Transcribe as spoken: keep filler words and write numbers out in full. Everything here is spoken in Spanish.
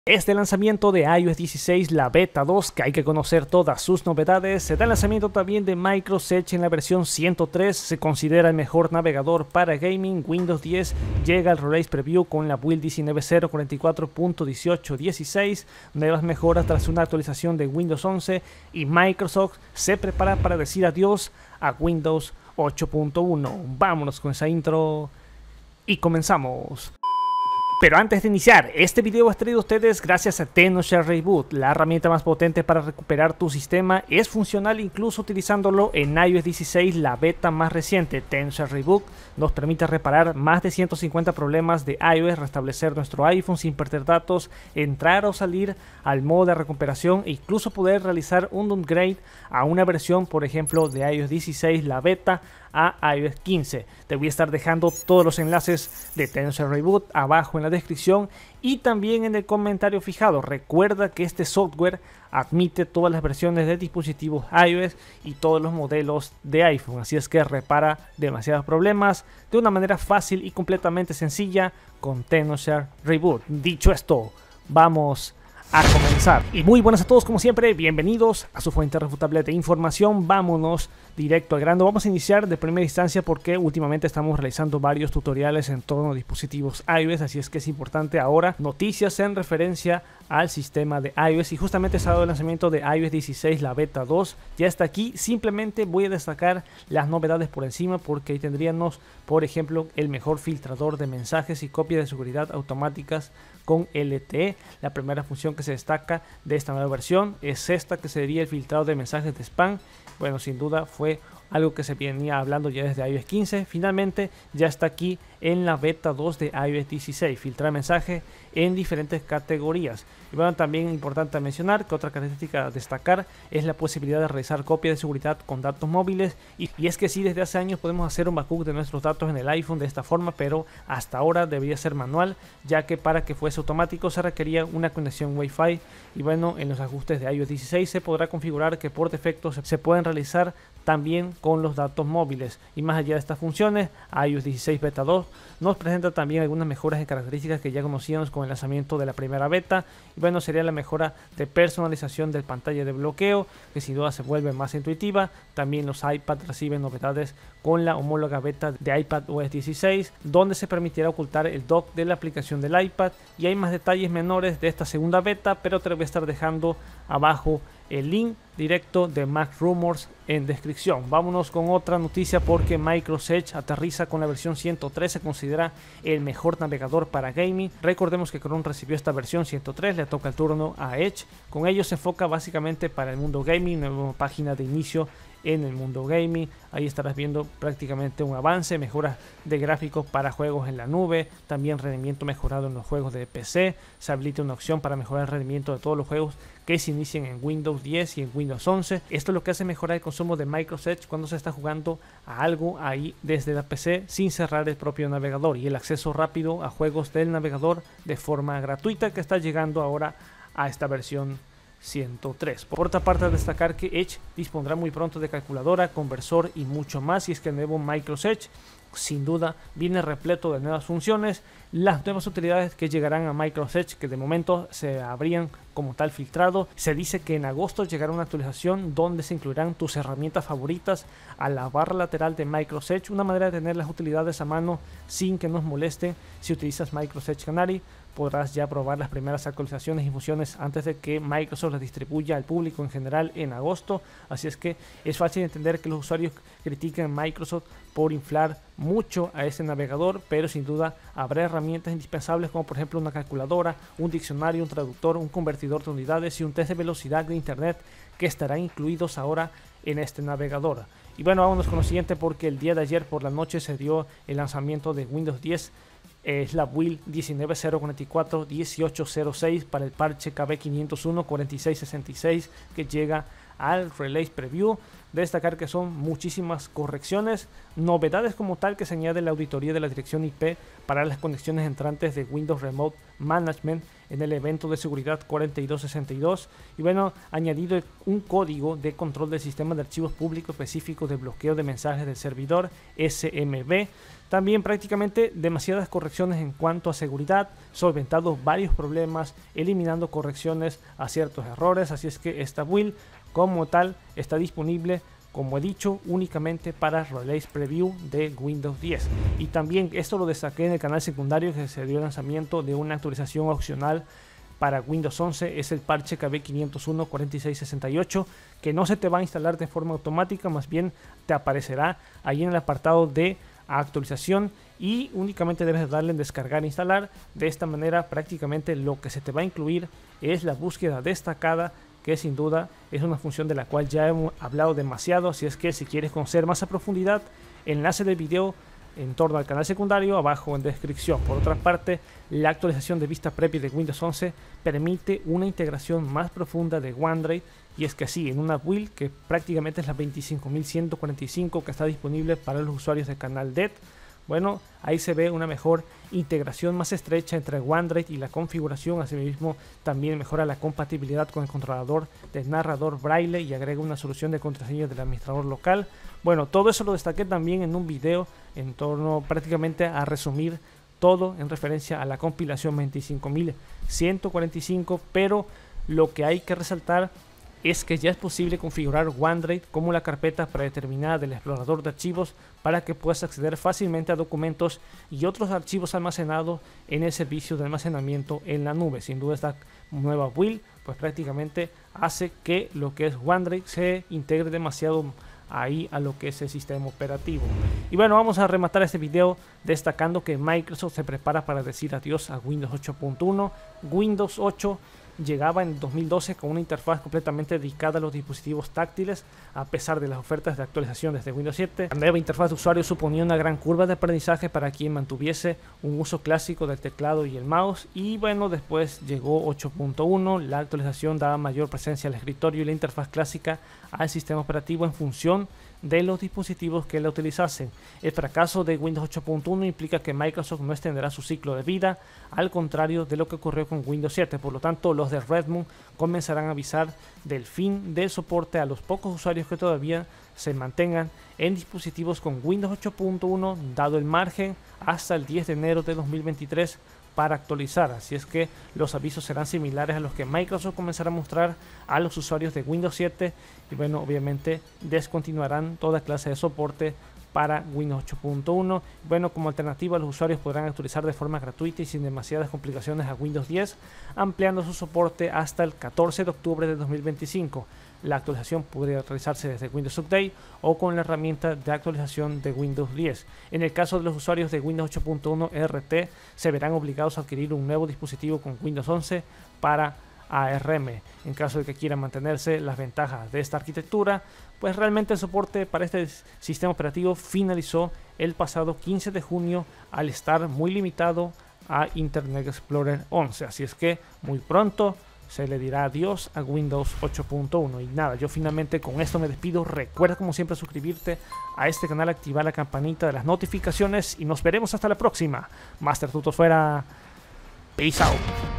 Este lanzamiento de i O S dieciséis, la beta dos, que hay que conocer todas sus novedades. Se da el lanzamiento también de Microsoft Edge en la versión ciento tres, se considera el mejor navegador para gaming. Windows diez llega al Release Preview con la build diecinueve punto cero cuarenta y cuatro punto dieciocho punto dieciséis, nuevas mejoras tras una actualización de Windows once, y Microsoft se prepara para decir adiós a Windows ocho punto uno. Vámonos con esa intro y comenzamos. Pero antes de iniciar, este video es traído a ustedes gracias a Tenorshare Reboot, la herramienta más potente para recuperar tu sistema. Es funcional incluso utilizándolo en i O S dieciséis, la beta más reciente. Tenorshare Reboot nos permite reparar más de ciento cincuenta problemas de iOS, restablecer nuestro iPhone sin perder datos, entrar o salir al modo de recuperación e incluso poder realizar un downgrade a una versión, por ejemplo, de i O S dieciséis, la beta, a i O S quince. Te voy a estar dejando todos los enlaces de Tenorshare Reboot abajo en la descripción y también en el comentario fijado. Recuerda que este software admite todas las versiones de dispositivos iOS y todos los modelos de iPhone, así es que repara demasiados problemas de una manera fácil y completamente sencilla con Tenorshare Reboot. Dicho esto, vamos a comenzar. Y muy buenas a todos, como siempre, bienvenidos a su fuente irrefutable de información. Vámonos directo al grano. Vamos a iniciar de primera instancia porque últimamente estamos realizando varios tutoriales en torno a dispositivos iOS, así es que es importante ahora noticias en referencia al sistema de iOS. Y justamente se ha dado el lanzamiento de i O S dieciséis, la beta dos, ya está aquí. Simplemente voy a destacar las novedades por encima porque ahí tendríamos, por ejemplo, el mejor filtrador de mensajes y copias de seguridad automáticas con L T E. La primera función que se destaca de esta nueva versión es esta, que sería el filtrado de mensajes de spam. Bueno, sin duda fue algo que se venía hablando ya desde i O S quince. Finalmente ya está aquí en la beta dos de i O S dieciséis, filtrar mensajes en diferentes categorías. Y bueno, también es importante mencionar que otra característica a destacar es la posibilidad de realizar copias de seguridad con datos móviles. Y, y es que sí, desde hace años podemos hacer un backup de nuestros datos en el iPhone de esta forma, pero hasta ahora debería ser manual, ya que para que fuese automático se requería una conexión Wi-Fi. Y bueno, en los ajustes de i O S dieciséis se podrá configurar que por defecto se, se pueden realizar también con los datos móviles. Y más allá de estas funciones, i O S dieciséis beta dos nos presenta también algunas mejoras en características que ya conocíamos con el lanzamiento de la primera beta. Y bueno, sería la mejora de personalización del pantalla de bloqueo, que sin duda se vuelve más intuitiva. También los iPad reciben novedades con la homóloga beta de iPadOS dieciséis, donde se permitirá ocultar el dock de la aplicación del iPad. Y hay más detalles menores de esta segunda beta, pero te lo voy a estar dejando abajo el link directo de Mac Rumors en descripción. Vámonos con otra noticia porque Microsoft Edge aterriza con la versión ciento tres, se considera el mejor navegador para gaming. Recordemos que Chrome recibió esta versión ciento tres, le toca el turno a Edge. Con ello se enfoca básicamente para el mundo gaming, nueva página de inicio en el mundo gaming. Ahí estarás viendo prácticamente un avance, mejoras de gráficos para juegos en la nube, también rendimiento mejorado en los juegos de P C. Se habilita una opción para mejorar el rendimiento de todos los juegos que se inician en Windows diez y en Windows once. Esto es lo que hace mejorar el consumo de Microsoft Edge cuando se está jugando a algo ahí desde la P C sin cerrar el propio navegador, y el acceso rápido a juegos del navegador de forma gratuita, que está llegando ahora a esta versión ciento tres. Por otra parte, destacar que Edge dispondrá muy pronto de calculadora, conversor y mucho más, y es que el nuevo Microsoft Edge sin duda viene repleto de nuevas funciones. Las nuevas utilidades que llegarán a Microsoft Edge, que de momento se habrían como tal filtrado, se dice que en agosto llegará una actualización donde se incluirán tus herramientas favoritas a la barra lateral de Microsoft Edge, una manera de tener las utilidades a mano sin que nos molesten. Si utilizas Microsoft Edge Canary, podrás ya probar las primeras actualizaciones y funciones antes de que Microsoft las distribuya al público en general en agosto. Así es que es fácil entender que los usuarios critiquen a Microsoft por inflar mucho a ese navegador, pero sin duda habrá herramientas indispensables como por ejemplo una calculadora, un diccionario, un traductor, un convertidor de unidades y un test de velocidad de internet, que estarán incluidos ahora en este navegador. Y bueno, vámonos con lo siguiente porque el día de ayer por la noche se dio el lanzamiento de Windows diez. Es la build diecinueve punto cero cuarenta y cuatro punto dieciocho punto cero seis para el parche K B quinientos uno cuarenta y seis sesenta y seis que llega al Release Preview. Destacar que son muchísimas correcciones, novedades como tal que se añade la auditoría de la dirección I P para las conexiones entrantes de Windows Remote Management en el evento de seguridad cuarenta y dos sesenta y dos, y bueno, añadido un código de control del sistema de archivos públicos específico de bloqueo de mensajes del servidor S M B. También prácticamente demasiadas correcciones en cuanto a seguridad, solventado varios problemas, eliminando correcciones a ciertos errores, así es que esta build como tal está disponible, como he dicho, únicamente para Release Preview de Windows diez. Y también esto lo destaqué en el canal secundario, que se dio el lanzamiento de una actualización opcional para Windows once, es el parche K B quinientos uno cuarenta y seis sesenta y ocho, que no se te va a instalar de forma automática, más bien te aparecerá ahí en el apartado de actualización y únicamente debes darle en descargar e instalar. De esta manera prácticamente lo que se te va a incluir es la búsqueda destacada, que sin duda es una función de la cual ya hemos hablado demasiado, así es que si quieres conocer más a profundidad, enlace del video en torno al canal secundario abajo en descripción. Por otra parte, la actualización de vista previa de Windows once permite una integración más profunda de OneDrive, y es que sí, en una build que prácticamente es la veinticinco mil ciento cuarenta y cinco que está disponible para los usuarios del canal D E T, bueno, ahí se ve una mejor integración más estrecha entre OneDrive y la configuración. Asimismo, también mejora la compatibilidad con el controlador de narrador Braille y agrega una solución de contraseñas del administrador local. Bueno, todo eso lo destaqué también en un video en torno prácticamente a resumir todo en referencia a la compilación veinticinco mil ciento cuarenta y cinco, pero lo que hay que resaltar es que ya es posible configurar OneDrive como la carpeta predeterminada del explorador de archivos para que puedas acceder fácilmente a documentos y otros archivos almacenados en el servicio de almacenamiento en la nube. Sin duda esta nueva build pues prácticamente hace que lo que es OneDrive se integre demasiado ahí a lo que es el sistema operativo. Y bueno, vamos a rematar este video destacando que Microsoft se prepara para decir adiós a Windows ocho punto uno. Windows ocho llegaba en dos mil doce con una interfaz completamente dedicada a los dispositivos táctiles, a pesar de las ofertas de actualización desde Windows siete. La nueva interfaz de usuario suponía una gran curva de aprendizaje para quien mantuviese un uso clásico del teclado y el mouse, y bueno, después llegó ocho punto uno, la actualización daba mayor presencia al escritorio y la interfaz clásica al sistema operativo en función de los dispositivos que la utilizasen. El fracaso de Windows ocho punto uno implica que Microsoft no extenderá su ciclo de vida, al contrario de lo que ocurrió con Windows siete. Por lo tanto, los de Redmond comenzarán a avisar del fin del soporte a los pocos usuarios que todavía se mantengan en dispositivos con Windows ocho punto uno, dado el margen hasta el diez de enero de dos mil veintitrés para actualizar. Así es que los avisos serán similares a los que Microsoft comenzará a mostrar a los usuarios de Windows siete, y bueno, obviamente descontinuarán toda clase de soporte para Windows ocho punto uno. Bueno, como alternativa, los usuarios podrán actualizar de forma gratuita y sin demasiadas complicaciones a Windows diez, ampliando su soporte hasta el catorce de octubre de dos mil veinticinco. La actualización podría realizarse desde Windows Update o con la herramienta de actualización de Windows diez. En el caso de los usuarios de Windows ocho punto uno R T, se verán obligados a adquirir un nuevo dispositivo con Windows once para A R M. En caso de que quieran mantenerse las ventajas de esta arquitectura, pues realmente el soporte para este sistema operativo finalizó el pasado quince de junio al estar muy limitado a Internet Explorer once. Así es que muy pronto se le dirá adiós a Windows ocho punto uno. Y nada, yo finalmente con esto me despido. Recuerda como siempre suscribirte a este canal, activar la campanita de las notificaciones y nos veremos hasta la próxima. Master Tutor fuera. Peace out.